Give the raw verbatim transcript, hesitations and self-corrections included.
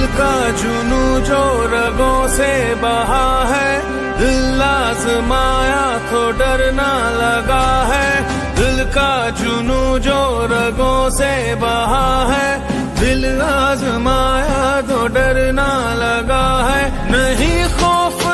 का जुनू जो रगों से बहा है, दिल आजमाया तो डरना लगा है। दिल का जुनू जो रगों से बहा है, दिल आजमाया तो डरना लगा है। नहीं खौफ